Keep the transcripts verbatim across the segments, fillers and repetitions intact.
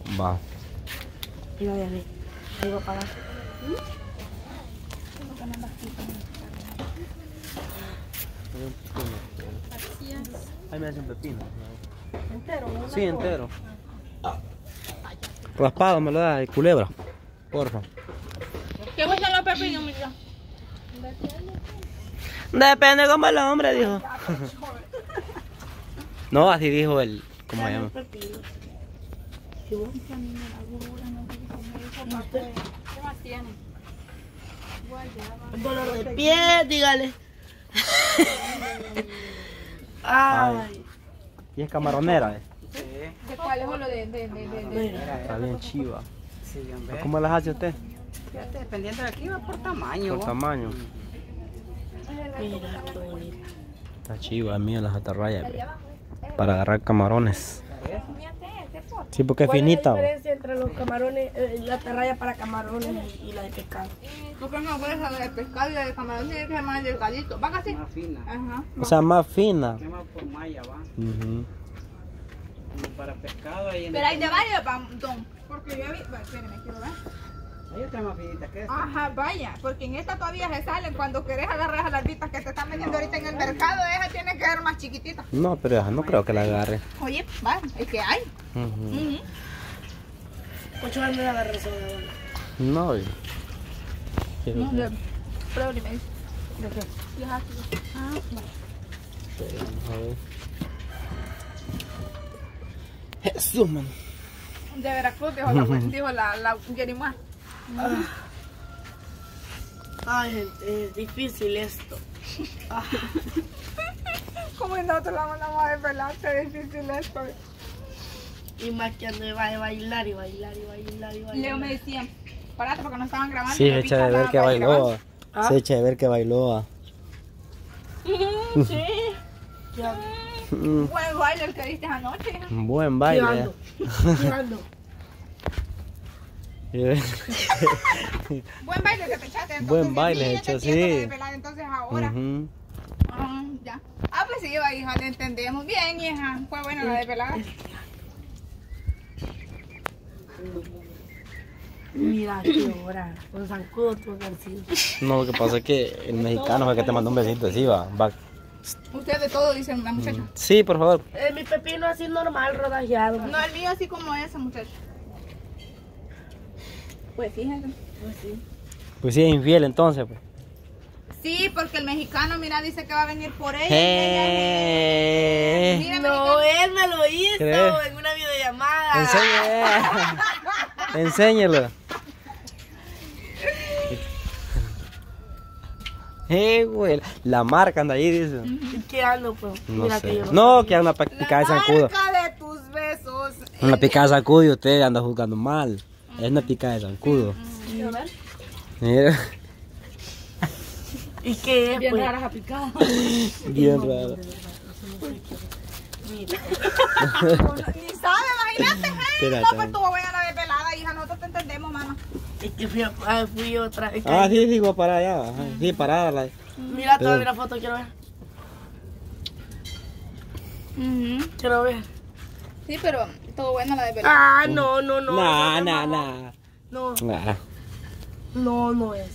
Va. Mira, ya vi. Ahí va a pagar. Ahí me hace un pepino. ¿Entero? ¿No? Sí, entero. Raspado me lo da de culebra. Porfa. ¿Qué gustan los pepinos, mi hija? Depende como el hombre, dijo. No, así dijo él. ¿Cómo se llama? ¿Qué más tiene? Dolor de pie, dígale. Ay. Y es camaronera, eh. ¿De cuál es lo de, de, de, de, de? Está bien chiva. Sí, bien ver. ¿Cómo las hace usted? Fíjate, dependiendo de aquí va por tamaño. Por ¿va? tamaño. Mira, qué bonita. Está chiva, es mía las atarrayas. ve. Para agarrar camarones. Sí, porque es ¿Cuál finita. es la ve. diferencia entre los camarones, eh, la atarraya para camarones y, y la de pescado? Porque no puedes saber de pescado y de camarón tiene que ser más delgadito. ¿Va así? Más fina. Ajá. O sea, más fina. Quema por malla, va. Ujú. Como para pescado ahí en Pero hay el... de varios, pa- don. Porque yo vi... Bueno, espérenme, quiero ver. Hay otra más finita que esta. Ajá, vaya. Porque en esta todavía se salen. Cuando querés agarrar esas larvitas que te están vendiendo ahorita en el mercado, esa tiene que ser más chiquitita. No, pero esa no creo que la agarre. Oye, va, es que hay. Ujú. Ujú. Ocho años de agarrar eso. No, oye. Quiero No, ver. de- pruébale y me dice. Sí, es ácido. Ah, va. A ver. Jesús, man. De Veracruz, dijo la, dijo la, la Yerimá. Ay, gente, es difícil esto. Ah, Como nosotros la mandamos a desvelar, es difícil esto. y más que ando va a bailar y bailar y bailar y bailar. Leo me decía, parate porque no estaban grabando. Sí, y se me echa de pica ver la- que para bailó. grabar. ¿Ah? Se echa de ver que bailó. ah. Sí. ¿Qué ando? Mm, Buen baile el que diste anoche. hija. un buen ¿Qué baile. ando? ¿Qué ando? eh. Buen baile que te echaste. Entonces, Buen baile, sí, he ya te hecho, entiendo sí. de desvelar, entonces ahora. Ujú. Ah, ya. Ah, pues sí, va, hija, le entendemos bien, hija. Fue buena la desvelada. Mira qué hora. Con zancudo todo vencido. No, lo que pasa es que el mexicano fue el que te mandó un besito así, va. va. Usted de todo, dice la muchacha. Sí, por favor. Eh, mi pepino así normal, rodajeado. No, el mío así como ese, muchacho. Pues fíjense. Pues sí. Pues sí, es infiel entonces. Pues. Sí, porque el mexicano, mira, dice que va a venir por ella. Eh. Mira, No, él me lo hizo ¿Crees? en una videollamada. Enséñale. Enséñalo. Eh, güey. La marca anda ahí, dice. ¿Qué ando, pues? No Mira sé. que yo no No, sabía. que anda La picada de zancudo. marca de tus besos. Una picada de zancudo y usted anda jugando mal. Es una picada de zancudo. Quiero ver. Mira. ¿Y qué es, Bien pues? raras a picada. Bien raro. Mira. Ni sabe, imagínate. hey. Espérate. No, pues estuvo buena la desvelada, hija. Nosotros te entendemos, mamá. Es que fui, a- ah, fui otra. Es que- Ah, sí, sí, voy para allá. Ajá. Sí, parada. La... Mira, te voy a ver la foto, quiero ver. Quiero ver. Sí, pero estuvo buena la desvelada. Ah, no, no, no. Nah, no, nah, no, nah. No, Nah. no, no es.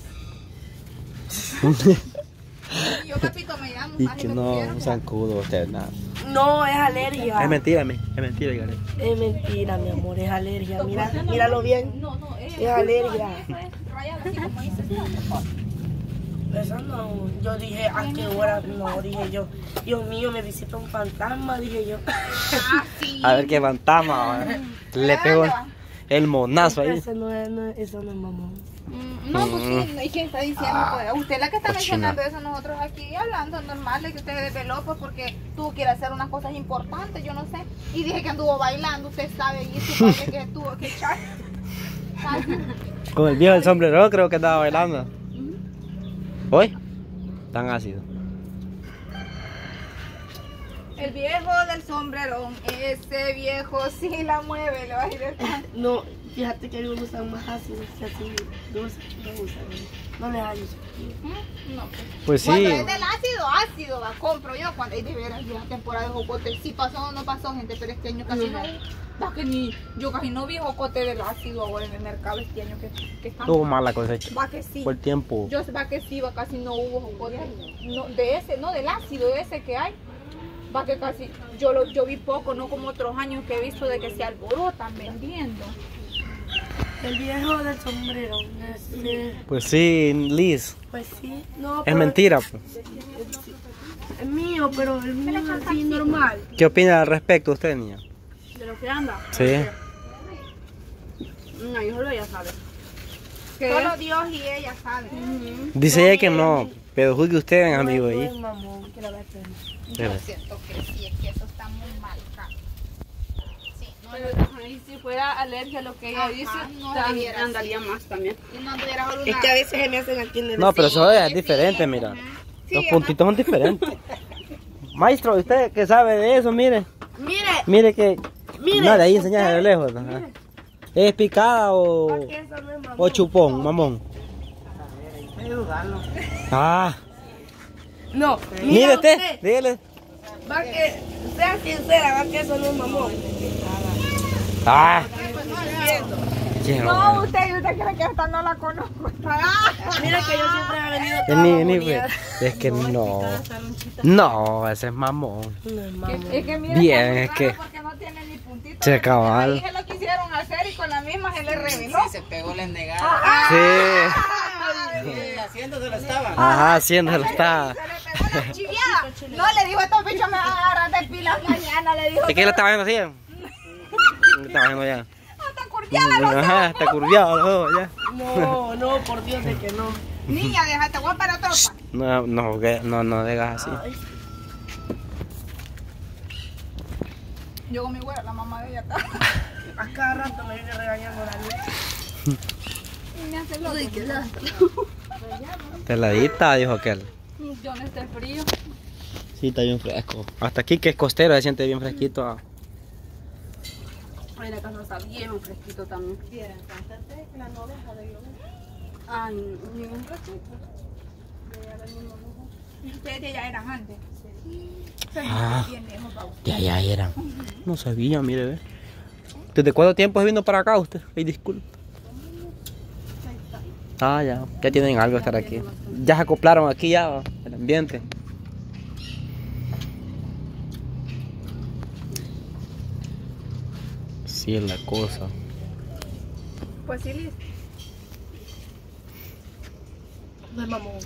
Y yo, Pepito, me llamo. Y así que me no, pusieron. un zancudo, usted, nada. No, es alergia. Es mentira, mi. Es mentira, dígale. Es mentira, mi amor, es alergia. Mira, míralo bien. No, no, es, Es alergia. eso es rayado así como dice. Eso no, yo dije, ¿a qué hora? No, dije yo. Dios mío, me visita un fantasma, dije yo. Ah, sí. A ver qué fantasma. va. Le pegó el monazo ahí. Eso no es, no, eso no es mamón. Mm, No, pues sí, ¿y quién está diciendo? Pues, usted es la que está cochina. mencionando eso, nosotros aquí hablando normal de que usted se desveló pues porque tuvo que ir a hacer unas cosas importantes, yo no sé. Y dije que anduvo bailando, usted sabe, y su padre que tuvo que echar. Con el viejo del sombrero creo que estaba bailando. ¿Hoy? Tan ácido. El viejo del sombrerón, ese viejo sí la mueve, le va a ir el pan. No, fíjate que a mí me gustan más ácidos que así dulces. No me gustan. No les hallo. No, pues. Pues sí. Cuando es del ácido, ácido, la compro yo. Cuando hay de veras ya temporada de jocote. Sí pasó o no pasó, gente, pero este año casi no. Va que ni, yo casi no vi jocote del ácido ahora en el mercado este año que, que están. Tuvo mala cosecha. Va que sí. Por el tiempo. Yo sé va que sí, va casi no hubo jocote. No, de ese, no del ácido ese que hay. Va que casi, yo lo, yo vi poco, no como otros años que he visto de que se alborotan vendiendo. El viejo del sombrero. Este, Pues sí, Liz. pues sí, no, Es pero mentira. Pues. es mío, pero el mío es así normal. ¿Qué opina al respecto usted, niña? De lo que anda. Sí. No, yo solo ella sabe. Solo Dios y ella saben. Dice ella que no, pero juzgue usted, amigo, No ahí. es mamón, que la va a hacer. Yo siento que sí, es que eso está muy mal, Carlos. Sí, no, Pero ajá, y si fuera alergia a lo que ella Ajá, dice, no tan- debiera andaría ser. más también. y no anduviera solo Es una... que a veces se me hacen aquí en el No, pero eso es Sí, diferente, sí, mira. ajá. Sí, Los ajá. puntitos son diferentes. Maestro, usted que sabe de eso, mire. Mire, Mire que... mire. No, de ahí enseñas de lejos. Ajá. ¿Es picada o, Porque eso no es mamón. o chupón, mamón? Hay que dudarlo. Ah, No, mire usted, dígale. Va que, sea sincera, va que eso no es mamón. Ah, Pues no, Viendo. qué no, bueno. usted, usted cree que esta no la conozco. Mira que yo siempre he venido toda Vení, vení, mamoneada. pues. Es que no. No, ese es mamón. No es mamón. Es que mira, Bien, está muy es raro que- porque no tiene ni puntito. Se cabal. Ahí se lo quisieron hacer y con la misma se le reveló. Se pegó la negada. Ah, Sí. Haciéndoselo estaba. Ajá, haciéndolo está. Se le pegó la chiviada. No, le dijo, estos bichos me van a agarrar de pilas mañana, le dijo. ¿Es que él estaba viendo así? ¿Qué estaba viendo ya? Hasta curviada los Ajá, está curviado los ojos ya. No, no, por Dios de que no. Niña, déjate, voy para tropa. No, no, que- no, no digas así. Ay, Yo con mi güera, la mamá de ella acá. a cada rato me viene regañando la luz. Y me hace loco. Peladita, dijo aquel. Yo no esté frío. Sí, está bien fresco. Hasta aquí que es costero, se siente bien fresquito. ah. Ay, la casa está bien fresquito también. Ay, ningún fresquito. Ustedes ya eran antes. Ah. Bien lejos, pa' usted. Ya, ya eran. No sabía, mire, ve. ¿Desde cuánto tiempo se vino para acá usted? Ay, disculpe. Ah, ya. Ya tienen algo de estar aquí. Ya se acoplaron aquí ya, el ambiente. Sí es la cosa. Pues sí, Liz. No es mamón.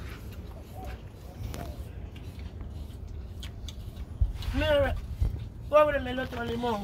Mira, cóbreme el otro limón.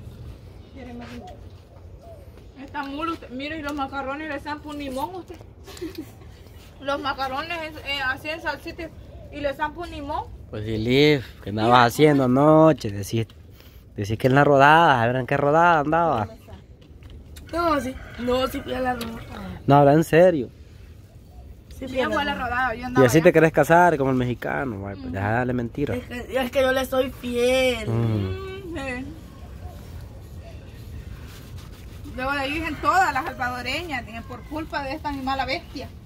Está mulo usted. Mire, y los macarrones le zampa un limón usted. Los macarrones eh, así en salsita y le zampa un limón. Pues sí, Liv, ¿qué andabas haciendo anoche? Decís, decís que en la rodada, ¿sabrán qué rodada andaba? No, sí. No, sí fui a la ropa. No, habla en serio. Sí fui a Yo fue a la la ropa. rodada, yo Y andaba así allá. te querés casar como el mexicano, ay, pues deja de darle mentiras. Es que, es que yo le soy fiel. Mm. Mm, eh. Luego de ahí dicen todas las salvadoreñas, dije, por culpa de esta animal bestia.